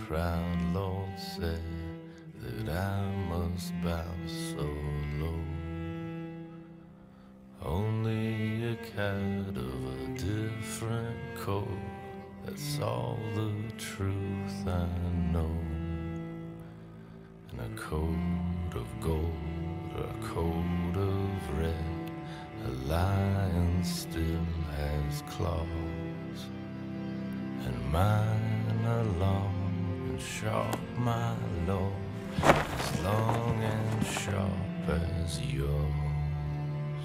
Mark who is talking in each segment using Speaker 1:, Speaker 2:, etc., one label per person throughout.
Speaker 1: proud Lord said that I must bow so low. Only a cat of a different coat, that's all the truth I know. And a coat of gold or a coat of red, a lion still has claws, and mine are long and sharp, my lord, as long and sharp as yours.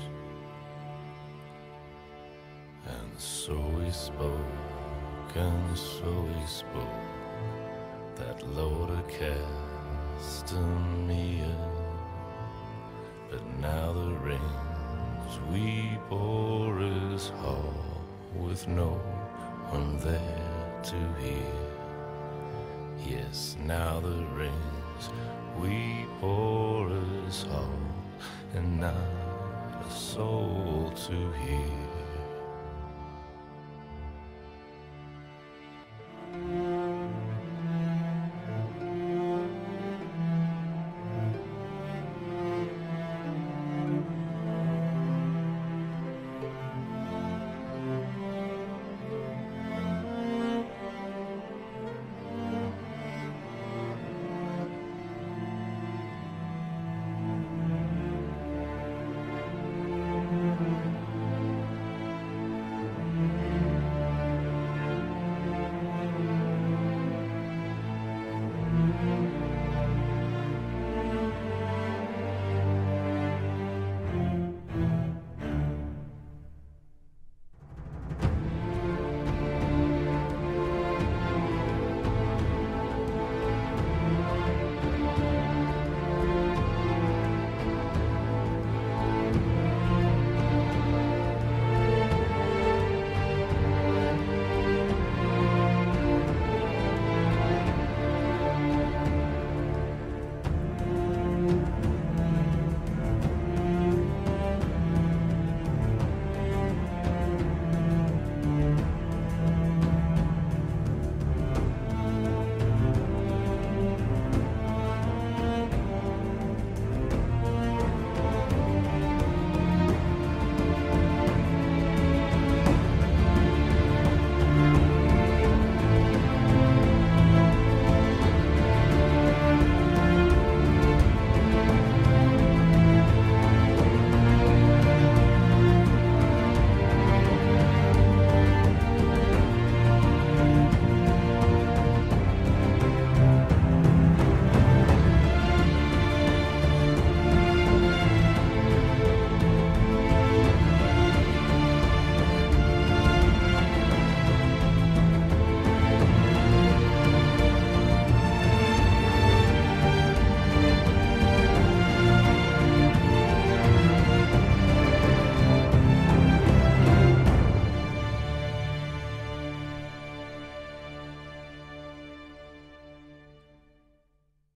Speaker 1: And so he spoke, and so he spoke, that Lord of Castamere. But now the rains weep o'er his hall, with no one there to hear. Yes, now the rains weep o'er his hall, and not a soul to hear.